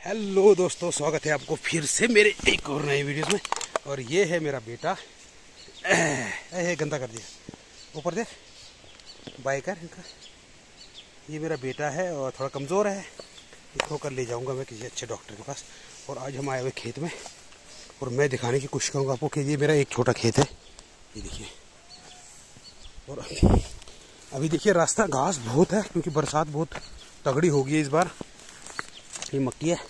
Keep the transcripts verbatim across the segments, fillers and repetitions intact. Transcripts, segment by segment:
Hello दोस्तों, स्वागत है आपको फिर से मेरे एक और नई वीडियोस में। और ये है मेरा बेटा। ए, गंदा कर दिया, ऊपर देख, बाइकर इनका। ये मेरा बेटा है और थोड़ा कमज़ोर है, इसको कर ले जाऊंगा मैं किसी अच्छे डॉक्टर के पास। और आज हम आए हुए खेत में और मैं दिखाने की कोशिश करूँगा आपको कि ये मेरा एक छोटा खेत है, ये देखिए। और अभी देखिए रास्ता घास बहुत है क्योंकि बरसात बहुत तगड़ी हो गई है इस बार। ये मक्की है,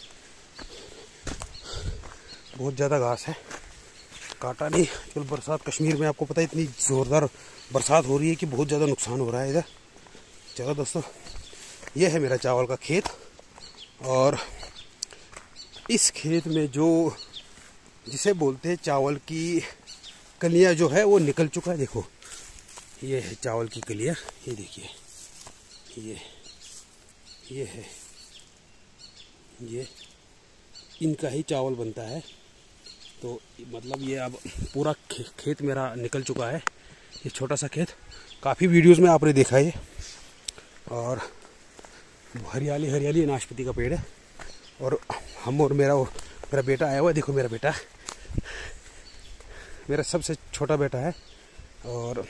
बहुत ज़्यादा घास है, काटा नहीं। कल बरसात कश्मीर में आपको पता है इतनी ज़ोरदार बरसात हो रही है कि बहुत ज़्यादा नुकसान हो रहा है इधर। चलो दोस्तों, ये है मेरा चावल का खेत और इस खेत में जो जिसे बोलते हैं चावल की कलियां जो है वो निकल चुका है। देखो ये है चावल की कलियां, ये देखिए, ये ये है, ये इनका ही चावल बनता है। तो मतलब ये अब पूरा खे, खेत मेरा निकल चुका है। ये छोटा सा खेत, काफ़ी वीडियोस में आपने देखा है। और हरियाली हरियाली नाशपाती का पेड़ है। और हम और मेरा मेरा बेटा आया हुआ है। देखो मेरा बेटा, मेरा सबसे छोटा बेटा है और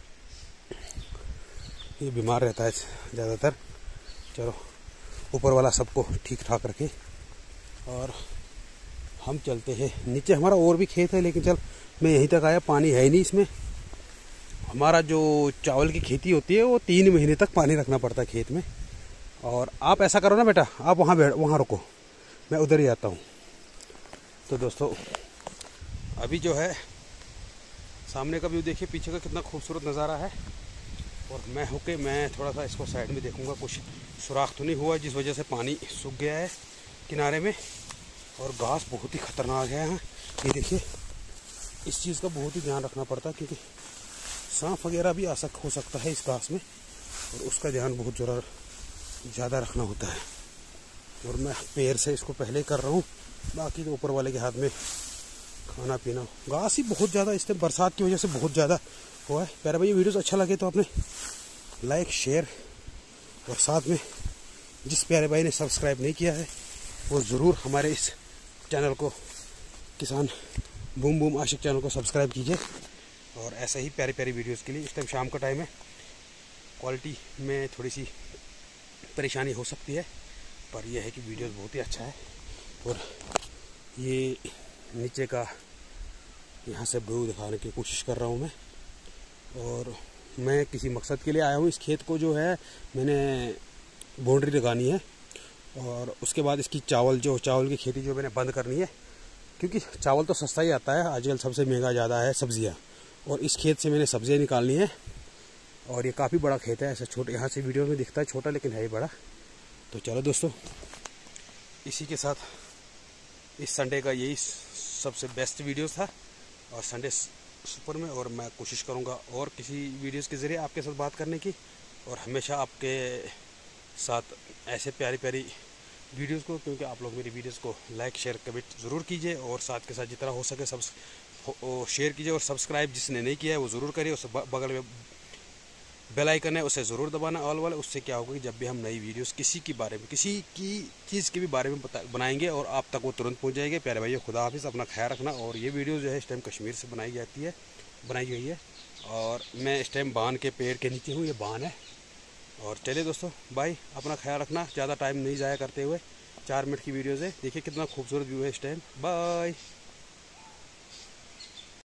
ये बीमार रहता है ज़्यादातर। चलो ऊपर वाला सबको ठीक ठाक रखे और हम चलते हैं नीचे। हमारा और भी खेत है लेकिन चल मैं यहीं तक आया, पानी है ही नहीं इसमें। हमारा जो चावल की खेती होती है वो तीन महीने तक पानी रखना पड़ता है खेत में। और आप ऐसा करो ना बेटा, आप वहाँ बैठ वहाँ रुको, मैं उधर ही आता हूँ। तो दोस्तों अभी जो है सामने का व्यू देखिए, पीछे का कितना खूबसूरत नज़ारा है। और मैं होके मैं थोड़ा सा इसको साइड में देखूंगा, कुछ सुराख तो नहीं हुआ जिस वजह से पानी सूख गया है किनारे में। और घास बहुत ही ख़तरनाक है यहाँ, ये देखिए। इस चीज़ का बहुत ही ध्यान रखना पड़ता है क्योंकि सांप वगैरह भी आ सक हो सकता है इस घास में, और उसका ध्यान बहुत ज़रा ज़्यादा रखना होता है। और मैं पैर से इसको पहले कर रहा हूँ, बाकी तो ऊपर वाले के हाथ में खाना पीना। घास ही बहुत ज़्यादा इस टाइम बरसात की वजह से बहुत ज़्यादा हुआ है। प्यारे भाई, ये वीडियोस अच्छा लगे तो आपने लाइक शेयर और साथ में जिस प्यारे भाई ने सब्सक्राइब नहीं किया है वो ज़रूर हमारे इस चैनल को, किसान बूम बूम आशिक चैनल को सब्सक्राइब कीजिए। और ऐसे ही प्यारी प्यारी वीडियोस के लिए, इस टाइम शाम का टाइम है, क्वालिटी में थोड़ी सी परेशानी हो सकती है, पर यह है कि वीडियोस बहुत ही अच्छा है। और ये नीचे का यहाँ से व्यू दिखाने की कोशिश कर रहा हूँ मैं। और मैं किसी मकसद के लिए आया हूँ। इस खेत को जो है मैंने बाउंड्री लगानी है और उसके बाद इसकी चावल जो चावल की खेती जो मैंने बंद करनी है, क्योंकि चावल तो सस्ता ही आता है आजकल, सबसे महंगा ज़्यादा है सब्जियाँ। और इस खेत से मैंने सब्जियाँ निकालनी है। और ये काफ़ी बड़ा खेत है, ऐसा छोटे यहाँ से वीडियो में दिखता है छोटा लेकिन है ही बड़ा। तो चलो दोस्तों, इसी के साथ इस संडे का यही सबसे बेस्ट वीडियो था और संडे सुपर में। और मैं कोशिश करूँगा और किसी वीडियोज़ के ज़रिए आपके साथ बात करने की, और हमेशा आपके साथ ऐसे प्यारी प्यारी वीडियोस को, क्योंकि आप लोग मेरी वीडियोस को लाइक शेयर कमेंट ज़रूर कीजिए। और साथ के साथ जितना हो सके सब शेयर कीजिए। और सब्सक्राइब जिसने नहीं किया है वो ज़रूर करिए। उसे बगल में बेल आइकन है उसे ज़रूर दबाना, ऑल वाले। उससे क्या होगा कि जब भी हम नई वीडियोस किसी के बारे में, किसी की चीज़ के भी बारे में बनाएंगे और आप तक वो तुरंत पहुँच जाएंगे। प्यारे भाइयों, खुदा हाफिज़, अपना ख्याल रखना। और ये वीडियो जो है इस टाइम कश्मीर से बनाई जाती है बनाई गई है और मैं इस टाइम बान के पेड़ के नीचे हूँ, ये बान है। और चलिए दोस्तों, बाय, अपना ख्याल रखना, ज़्यादा टाइम नहीं ज़ाया करते हुए। चार मिनट की वीडियोज़ है, देखिए कितना खूबसूरत व्यू है इस टाइम। बाय।